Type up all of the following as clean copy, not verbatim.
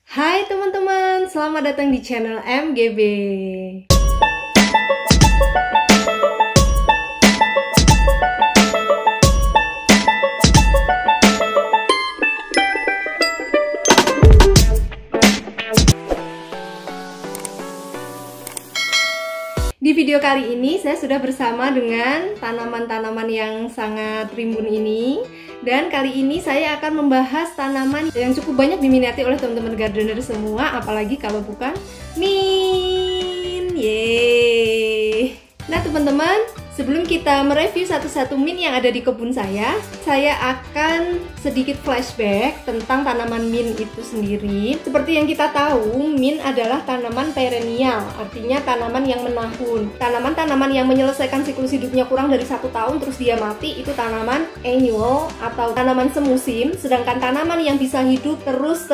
Hai teman-teman, selamat datang di channel MGB. Di video kali ini saya sudah bersama dengan tanaman-tanaman yang sangat rimbun ini. Dan kali ini saya akan membahas tanaman yang cukup banyak diminati oleh teman-teman gardener semua, apalagi kalau bukan mint. Yeay. Nah teman-teman, sebelum kita mereview satu-satu mint yang ada di kebun saya akan sedikit flashback tentang tanaman mint itu sendiri. Seperti yang kita tahu, mint adalah tanaman perennial, artinya tanaman yang menahun. Tanaman-tanaman yang menyelesaikan siklus hidupnya kurang dari 1 tahun terus dia mati, itu tanaman annual atau tanaman semusim. Sedangkan tanaman yang bisa hidup terus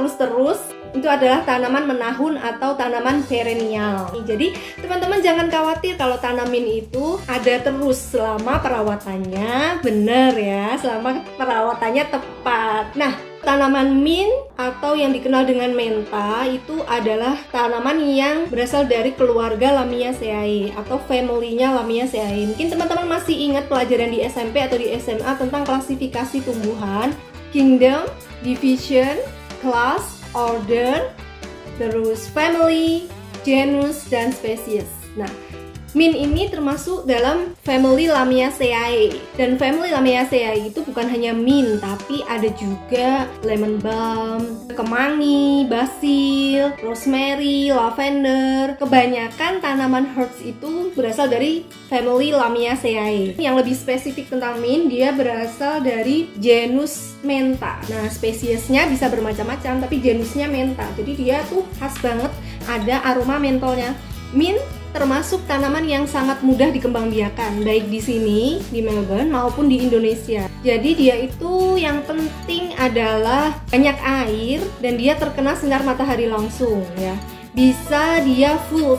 itu adalah tanaman menahun atau tanaman perennial. Jadi teman-teman jangan khawatir kalau tanam mint itu ada terus selama perawatannya benar ya, selama perawatannya tepat. Nah, tanaman mint atau yang dikenal dengan menta itu adalah tanaman yang berasal dari keluarga Lamiaceae atau family-nya Lamiaceae. Mungkin teman-teman masih ingat pelajaran di SMP atau di SMA tentang klasifikasi tumbuhan, kingdom, division, class, order, terus family, genus, dan spesies. Nah, mint ini termasuk dalam family Lamiaceae. Dan family Lamiaceae itu bukan hanya mint, tapi ada juga lemon balm, kemangi, basil, rosemary, lavender. Kebanyakan tanaman herbs itu berasal dari family Lamiaceae. Yang lebih spesifik tentang mint, dia berasal dari genus menta. Nah, spesiesnya bisa bermacam-macam, tapi genusnya menta. Jadi dia tuh khas banget, ada aroma mentolnya. Mint termasuk tanaman yang sangat mudah dikembangbiakan, baik di sini, di Melbourne, maupun di Indonesia. Jadi dia itu yang penting adalah banyak air dan dia terkena sinar matahari langsung ya. Bisa dia full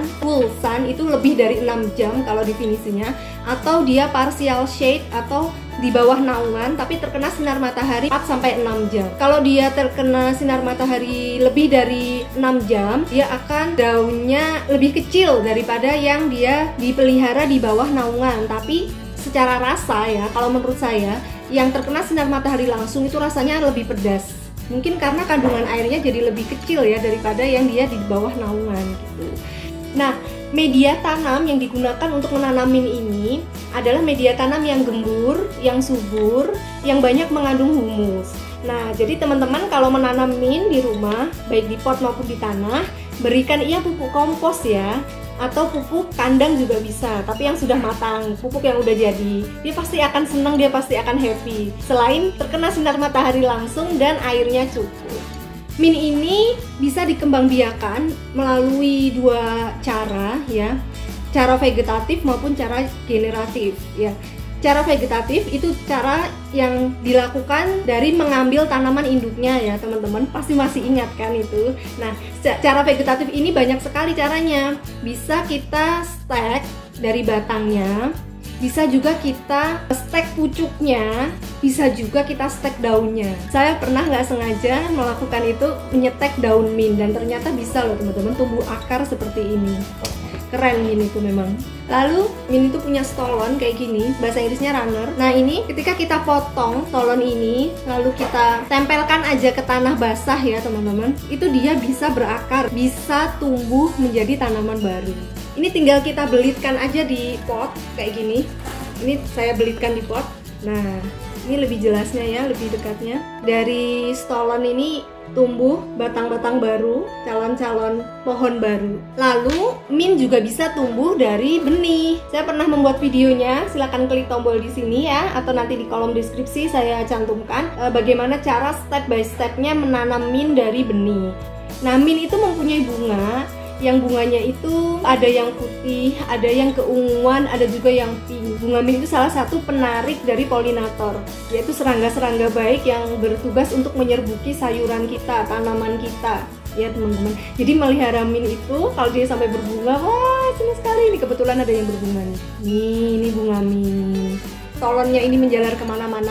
sun itu lebih dari 6 jam kalau definisinya, atau dia partial shade atau di bawah naungan tapi terkena sinar matahari 4-6 jam. Kalau dia terkena sinar matahari lebih dari 6 jam, dia akan daunnya lebih kecil daripada yang dia dipelihara di bawah naungan. Tapi secara rasa ya, kalau menurut saya, yang terkena sinar matahari langsung itu rasanya lebih pedas. Mungkin karena kandungan airnya jadi lebih kecil ya daripada yang dia di bawah naungan gitu. Nah, media tanam yang digunakan untuk menanam mint ini adalah media tanam yang gembur, yang subur, yang banyak mengandung humus. Nah, jadi teman-teman kalau menanam mint di rumah, baik di pot maupun di tanah, berikan ia pupuk kompos ya, atau pupuk kandang juga bisa, tapi yang sudah matang, pupuk yang udah jadi. Dia pasti akan senang, dia pasti akan happy. Selain terkena sinar matahari langsung dan airnya cukup. Mint ini bisa dikembangbiakan melalui 2 cara ya, cara vegetatif maupun cara generatif ya. Cara vegetatif itu cara yang dilakukan dari mengambil tanaman induknya ya teman-teman, pasti masih ingat kan itu. Nah, cara vegetatif ini banyak sekali caranya. Bisa kita stack dari batangnya, bisa juga kita stack pucuknya, bisa juga kita stack daunnya. Saya pernah nggak sengaja melakukan itu, menyetek daun mint, dan ternyata bisa loh teman-teman tumbuh akar seperti ini. Keren mint itu memang. Lalu mint itu punya stolon kayak gini, bahasa Inggrisnya runner. Nah ini ketika kita potong stolon ini, lalu kita tempelkan aja ke tanah basah ya teman-teman, itu dia bisa berakar, bisa tumbuh menjadi tanaman baru. Ini tinggal kita belitkan aja di pot kayak gini. Ini saya belitkan di pot. Nah, ini lebih jelasnya ya, lebih dekatnya. Dari stolon ini tumbuh batang-batang baru, calon-calon pohon baru. Lalu mint juga bisa tumbuh dari benih. Saya pernah membuat videonya, silahkan klik tombol di sini ya, atau nanti di kolom deskripsi saya cantumkan bagaimana cara step by stepnya menanam mint dari benih. Nah, mint itu mempunyai bunga. Yang bunganya itu ada yang putih, ada yang keunguan, ada juga yang pink. Bunga mint itu salah satu penarik dari polinator, yaitu serangga-serangga baik yang bertugas untuk menyerbuki sayuran kita, tanaman kita ya teman-teman. Jadi melihara mint itu kalau dia sampai berbunga, wah senang sekali. Ini kebetulan ada yang berbunga nih. Ini bunga mint. Stolonnya ini menjalar kemana-mana.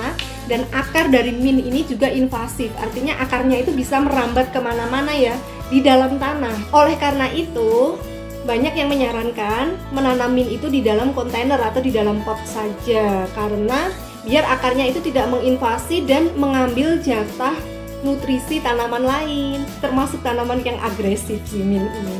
Dan akar dari mint ini juga invasif, artinya akarnya itu bisa merambat kemana-mana ya di dalam tanah. Oleh karena itu, banyak yang menyarankan menanam mint itu di dalam kontainer atau di dalam pot saja, karena biar akarnya itu tidak menginvasi dan mengambil jatah nutrisi tanaman lain, termasuk tanaman yang agresif si mint ini.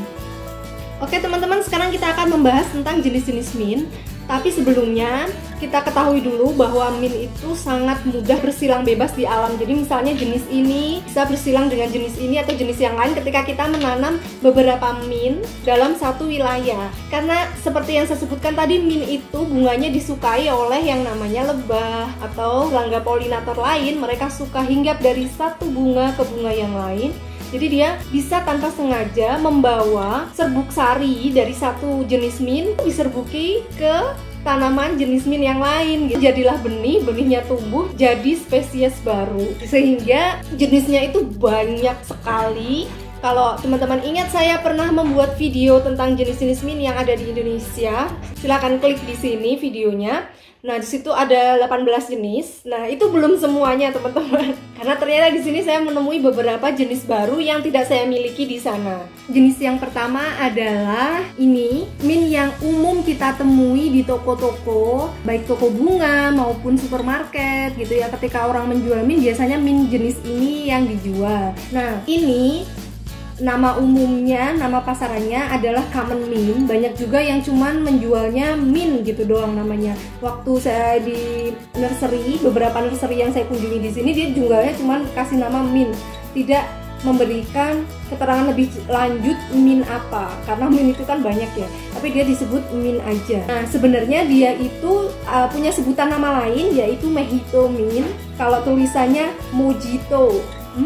Oke teman-teman, sekarang kita akan membahas tentang jenis-jenis mint. Tapi sebelumnya kita ketahui dulu bahwa mint itu sangat mudah bersilang bebas di alam. Jadi misalnya jenis ini bisa bersilang dengan jenis ini atau jenis yang lain ketika kita menanam beberapa mint dalam satu wilayah. Karena seperti yang saya sebutkan tadi, mint itu bunganya disukai oleh yang namanya lebah atau serangga polinator lain. Mereka suka hinggap dari satu bunga ke bunga yang lain. Jadi dia bisa tanpa sengaja membawa serbuk sari dari satu jenis mint diserbuki ke tanaman jenis mint yang lain. Jadilah benih, benihnya tumbuh jadi spesies baru. Sehingga jenisnya itu banyak sekali. Kalau teman-teman ingat, saya pernah membuat video tentang jenis-jenis mint yang ada di Indonesia. Silahkan klik di sini videonya. Nah, di situ ada 18 jenis. Nah, itu belum semuanya, teman-teman. Karena ternyata di sini saya menemui beberapa jenis baru yang tidak saya miliki di sana. Jenis yang pertama adalah ini, mint yang umum kita temui di toko-toko, baik toko bunga maupun supermarket gitu ya. Ketika orang menjual mint, biasanya mint jenis ini yang dijual. Nah, ini nama umumnya, nama pasarannya adalah common mint. Banyak juga yang cuman menjualnya mint gitu doang namanya. Waktu saya di nursery, beberapa nursery yang saya kunjungi di sini, dia jualnya cuman kasih nama mint, tidak memberikan keterangan lebih lanjut mint apa, karena mint itu kan banyak ya, tapi dia disebut mint aja. Nah, sebenarnya dia itu punya sebutan nama lain, yaitu mojito mint. Kalau tulisannya mojito.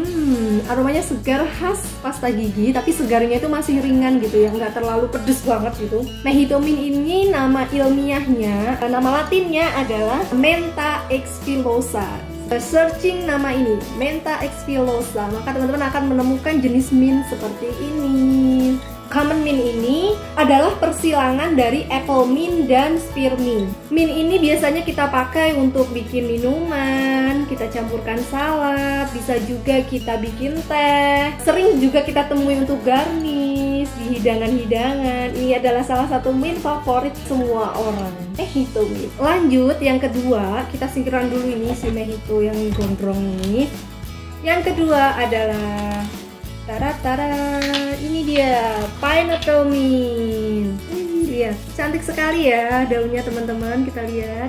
Aromanya segar, khas pasta gigi, tapi segarnya itu masih ringan gitu ya, nggak terlalu pedes banget gitu. Mojito mint ini nama ilmiahnya, nama latinnya adalah Mentha expilosa. Searching nama ini, Mentha expilosa, maka teman-teman akan menemukan jenis mint seperti ini. Common mint ini adalah persilangan dari apple mint dan spearmint. Mint ini biasanya kita pakai untuk bikin minuman, kita campurkan salad, bisa juga kita bikin teh. Sering juga kita temui untuk garnish di hidangan-hidangan. Ini adalah salah satu mint favorit semua orang. Mojito mint. Lanjut, yang kedua, kita singkirkan dulu ini si mojito yang gondrong ini. Yang kedua adalah tara, ini dia pineapple mint. Ini dia, cantik sekali ya daunnya teman-teman, kita lihat.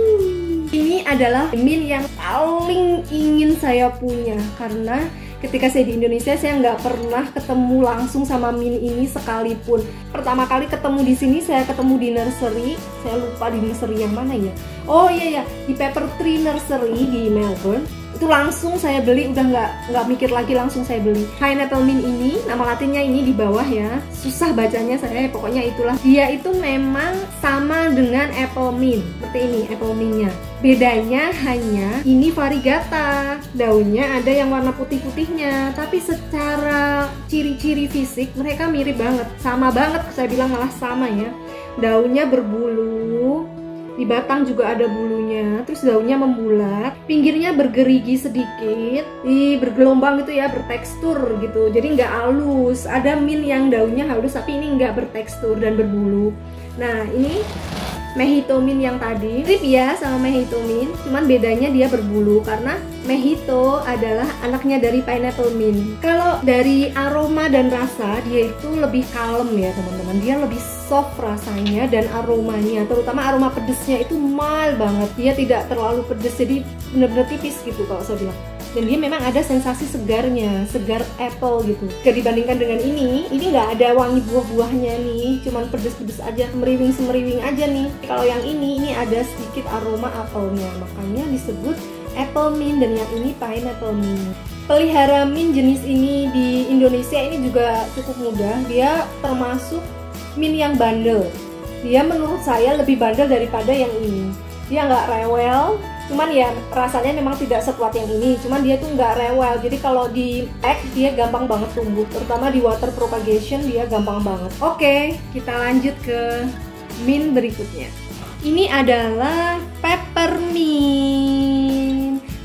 Ini adalah mint yang paling ingin saya punya, karena ketika saya di Indonesia saya nggak pernah ketemu langsung sama mint ini sekalipun. Pertama kali ketemu di sini saya ketemu di nursery, saya lupa di nursery yang mana ya. Oh iya ya, di Pepper Tree Nursery di Melbourne. Itu langsung saya beli, udah nggak mikir lagi, langsung saya beli. Pineapple mint ini, nama latinnya ini di bawah ya, susah bacanya saya, pokoknya itulah. Dia itu memang sama dengan apple mint, seperti ini apple mintnya. Bedanya hanya ini variegata, daunnya ada yang warna putih-putihnya, tapi secara ciri-ciri fisik mereka mirip banget, sama banget, saya bilang malah sama ya. Daunnya berbulu, di batang juga ada bulunya, terus daunnya membulat, pinggirnya bergerigi sedikit, bergelombang gitu ya, bertekstur gitu, jadi nggak halus. Ada mint yang daunnya halus, tapi ini nggak bertekstur dan berbulu. Nah, ini mojito mint yang tadi mirip ya sama mojito mint, cuman bedanya dia berbulu karena mojito adalah anaknya dari pineapple mint. Kalau dari aroma dan rasa, dia itu lebih kalem ya teman-teman, dia lebih soft rasanya, dan aromanya, terutama aroma pedesnya itu mild banget, dia tidak terlalu pedes, jadi benar-benar tipis gitu kalau saya bilang. Dan dia memang ada sensasi segarnya, segar apple gitu. Jika dibandingkan dengan ini nggak ada wangi buah-buahnya nih, cuman pedes-pedes aja, semeriwing aja nih. Kalau yang ini ada sedikit aroma apelnya, makanya disebut apple mint, dan yang ini pineapple mint. Pelihara mint jenis ini di Indonesia ini juga cukup mudah, dia termasuk mint yang bandel. Dia menurut saya lebih bandel daripada yang ini. Dia nggak rewel, cuman ya rasanya memang tidak sekuat yang ini, cuman dia tuh nggak rewel. Jadi kalau di egg dia gampang banget tumbuh, terutama di water propagation dia gampang banget. Oke, kita lanjut ke mint berikutnya. Ini adalah peppermint.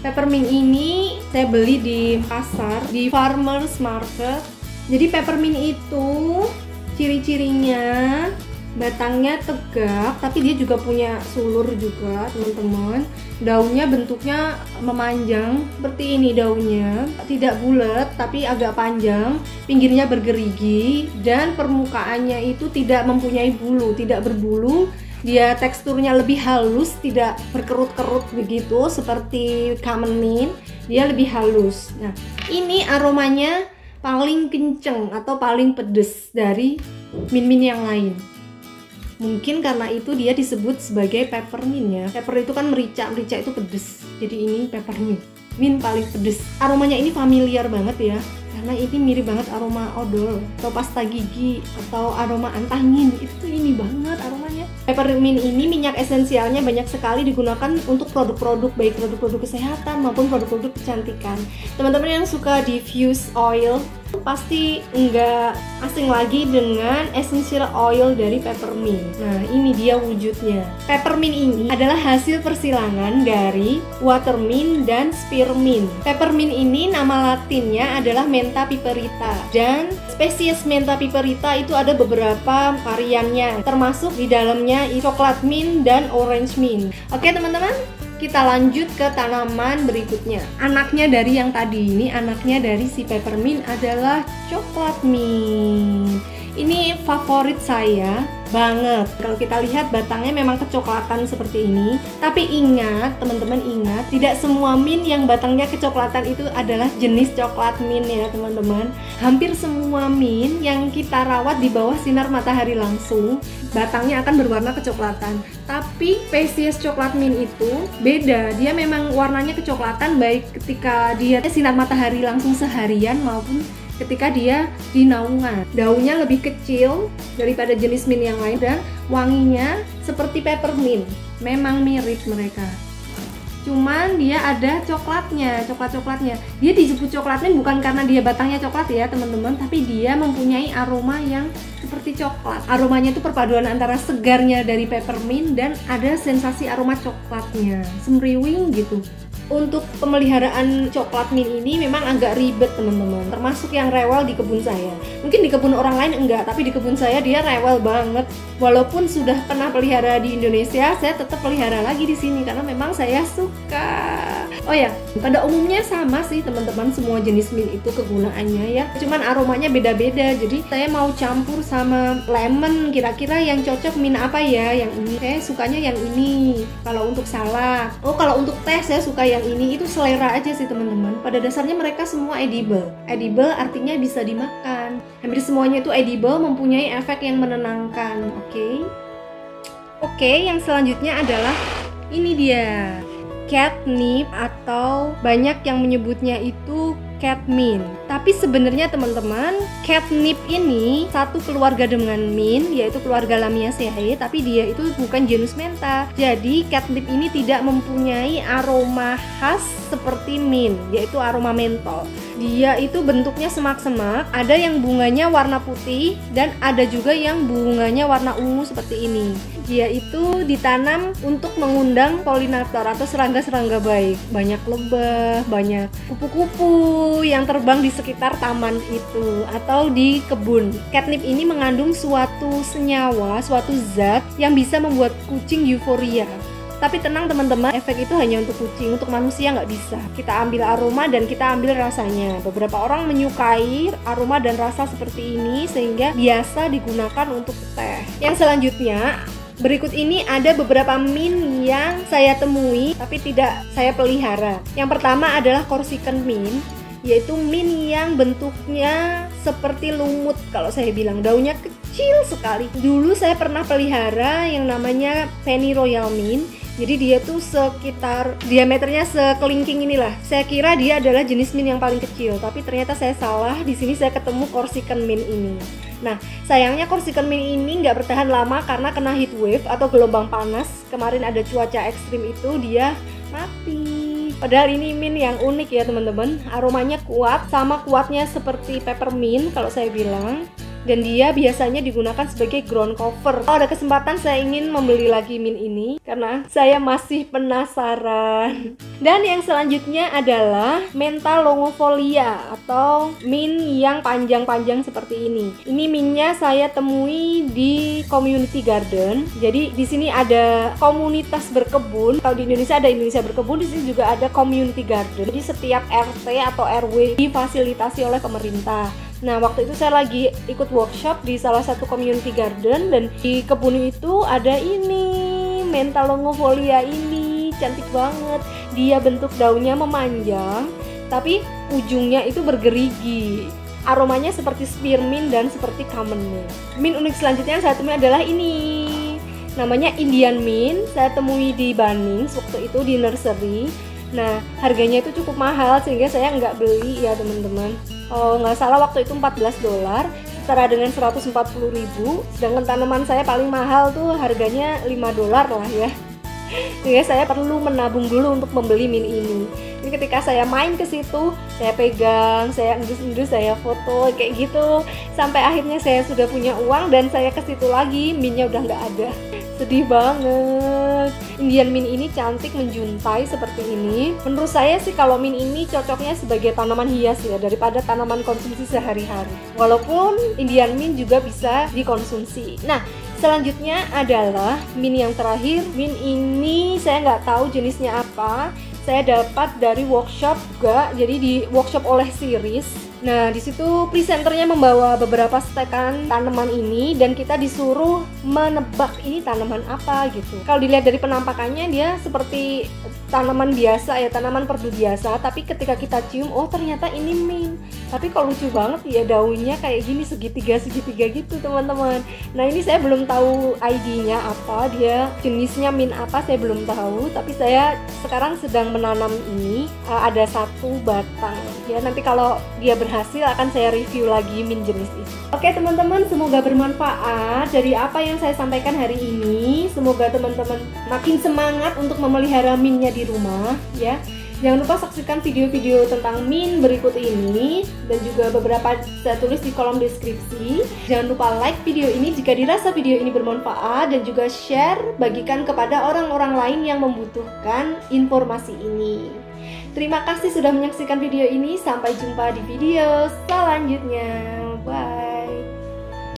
Peppermint ini saya beli di pasar, di farmers market. Jadi peppermint itu ciri-cirinya batangnya tegak, tapi dia juga punya sulur juga teman-teman. Daunnya bentuknya memanjang seperti ini, daunnya tidak bulat tapi agak panjang, pinggirnya bergerigi, dan permukaannya itu tidak mempunyai bulu, tidak berbulu. Dia teksturnya lebih halus, tidak berkerut-kerut begitu seperti common mint, dia lebih halus. Nah, ini aromanya paling kenceng atau paling pedes dari mint-mint yang lain. Mungkin karena itu dia disebut sebagai peppermint ya. Pepper itu kan merica, merica itu pedes. Jadi ini peppermint, mint paling pedes. Aromanya ini familiar banget ya, karena ini mirip banget aroma odol atau pasta gigi atau aroma antangin. Itu ini banget aromanya. Peppermint ini minyak esensialnya banyak sekali digunakan untuk produk-produk, baik produk-produk kesehatan maupun produk-produk kecantikan. Teman-teman yang suka diffuse oil pasti nggak asing lagi dengan essential oil dari peppermint. Nah, ini dia wujudnya. Peppermint ini adalah hasil persilangan dari watermint dan spearmint. Peppermint ini nama latinnya adalah Mentha piperita, dan spesies Mentha piperita itu ada beberapa variannya, termasuk di dalamnya coklat mint dan orange mint. Oke teman-teman, kita lanjut ke tanaman berikutnya. Anaknya dari yang tadi ini, anaknya dari si peppermint adalah coklat mint. Ini favorit saya banget. Kalau kita lihat batangnya memang kecoklatan seperti ini. Tapi ingat, teman-teman ingat, tidak semua mint yang batangnya kecoklatan itu adalah jenis coklat mint ya teman-teman. Hampir semua mint yang kita rawat di bawah sinar matahari langsung, batangnya akan berwarna kecoklatan. Tapi spesies coklat mint itu beda. Dia memang warnanya kecoklatan baik ketika dia sinar matahari langsung seharian maupun ketika dia di naungan. Daunnya lebih kecil daripada jenis mint yang lain dan wanginya seperti peppermint. Memang mirip mereka. Cuman dia ada coklatnya, coklat-coklatnya. Dia disebut coklat mint bukan karena dia batangnya coklat ya teman-teman, tapi dia mempunyai aroma yang seperti coklat. Aromanya itu perpaduan antara segarnya dari peppermint dan ada sensasi aroma coklatnya, semriwing gitu. Untuk pemeliharaan coklat mint ini memang agak ribet teman-teman, termasuk yang rewel di kebun saya. Mungkin di kebun orang lain enggak, tapi di kebun saya dia rewel banget. Walaupun sudah pernah pelihara di Indonesia, saya tetap pelihara lagi di sini karena memang saya suka. Oh ya, pada umumnya sama sih teman-teman, semua jenis mint itu kegunaannya ya. Cuman aromanya beda-beda. Jadi saya mau campur sama lemon, kira-kira yang cocok mint apa ya? Yang ini saya sukanya yang ini. Kalau untuk salad, kalau untuk teh saya suka yang ini. Itu selera aja sih teman-teman. Pada dasarnya mereka semua edible. Edible artinya bisa dimakan. Hampir semuanya itu edible, mempunyai efek yang menenangkan. Oke, yang selanjutnya adalah ini dia, catnip, atau banyak yang menyebutnya itu catmint. Tapi sebenarnya teman-teman, catnip ini satu keluarga dengan mint, yaitu keluarga Lamiaceae, tapi dia itu bukan genus mentha. Jadi catnip ini tidak mempunyai aroma khas seperti mint, yaitu aroma mentol. Dia itu bentuknya semak-semak, ada yang bunganya warna putih dan ada juga yang bunganya warna ungu seperti ini. Dia itu ditanam untuk mengundang polinator atau serangga-serangga baik. Banyak lebah, banyak kupu-kupu yang terbang di sekitar taman itu atau di kebun. Catnip ini mengandung suatu senyawa, suatu zat yang bisa membuat kucing euforia. Tapi tenang teman-teman, efek itu hanya untuk kucing, untuk manusia nggak bisa. Kita ambil aroma dan kita ambil rasanya. Beberapa orang menyukai aroma dan rasa seperti ini sehingga biasa digunakan untuk teh. Yang selanjutnya, berikut ini ada beberapa mint yang saya temui tapi tidak saya pelihara. Yang pertama adalah Corsican mint, yaitu mint yang bentuknya seperti lumut kalau saya bilang. Daunnya kecil sekali. Dulu saya pernah pelihara yang namanya Pennyroyal mint. Jadi dia tuh sekitar diameternya sekelingking inilah. Saya kira dia adalah jenis mint yang paling kecil, tapi ternyata saya salah. Di sini saya ketemu Corsican mint ini. Nah, sayangnya Corsican mint ini nggak bertahan lama karena kena heat wave atau gelombang panas. Kemarin ada cuaca ekstrim itu, dia mati. Padahal ini mint yang unik ya teman-teman. Aromanya kuat, sama kuatnya seperti peppermint kalau saya bilang. dan dia biasanya digunakan sebagai ground cover. Kalau ada kesempatan saya ingin membeli lagi mint ini karena saya masih penasaran. Dan yang selanjutnya adalah Mentha longifolia atau mint yang panjang-panjang seperti ini. Ini mintnya saya temui di community garden. Jadi di sini ada komunitas berkebun. Kalau di Indonesia ada Indonesia berkebun, di sini juga ada community garden. Jadi setiap RT atau RW difasilitasi oleh pemerintah. Nah, waktu itu saya lagi ikut workshop di salah satu community garden, dan di kebun itu ada ini Mentha longifolia ini, cantik banget. Dia bentuk daunnya memanjang, tapi ujungnya itu bergerigi. Aromanya seperti spearmint dan seperti common mint. Mint unik selanjutnya yang saya temui adalah ini. Namanya Indian mint. Saya temui di Bunnings waktu itu di nursery. Nah, harganya itu cukup mahal sehingga saya nggak beli ya teman-teman. Oh, nggak salah waktu itu $14, setara dengan 140.000. Sedangkan tanaman saya paling mahal tuh harganya $5 lah ya. Sehingga saya perlu menabung dulu untuk membeli mint ini. Jadi ketika saya main ke situ, saya pegang, saya endus-endus, saya foto kayak gitu. Sampai akhirnya saya sudah punya uang dan saya ke situ lagi, mintnya udah nggak ada. Sedih banget. Indian mint ini cantik menjuntai seperti ini. Menurut saya sih kalau mint ini cocoknya sebagai tanaman hias ya, daripada tanaman konsumsi sehari-hari. Walaupun Indian mint juga bisa dikonsumsi. Nah, selanjutnya adalah mint yang terakhir. Mint ini saya nggak tahu jenisnya apa. Saya dapat dari workshop juga. Jadi di workshop oleh Series. Nah, di situ presenternya membawa beberapa stekan tanaman ini dan kita disuruh menebak ini tanaman apa gitu. Kalau dilihat dari penampakannya dia seperti tanaman biasa ya, tanaman perdu biasa, tapi ketika kita cium, oh ternyata ini mint. Tapi kok lucu banget ya, daunnya kayak gini segitiga-segitiga gitu teman-teman. Nah, ini saya belum tahu ID-nya apa, dia jenisnya mint apa saya belum tahu, tapi saya sekarang sedang menanam ini. Ada satu batang ya, nanti kalau dia berhasil akan saya review lagi mint jenis ini. Oke teman-teman, semoga bermanfaat dari apa yang saya sampaikan hari ini. Semoga teman-teman makin semangat untuk memelihara mintnya di rumah ya. Jangan lupa saksikan video-video tentang mint berikut ini dan juga beberapa saya tulis di kolom deskripsi. Jangan lupa like video ini jika dirasa video ini bermanfaat dan juga share, bagikan kepada orang-orang lain yang membutuhkan informasi ini. Terima kasih sudah menyaksikan video ini. Sampai jumpa di video selanjutnya. Bye.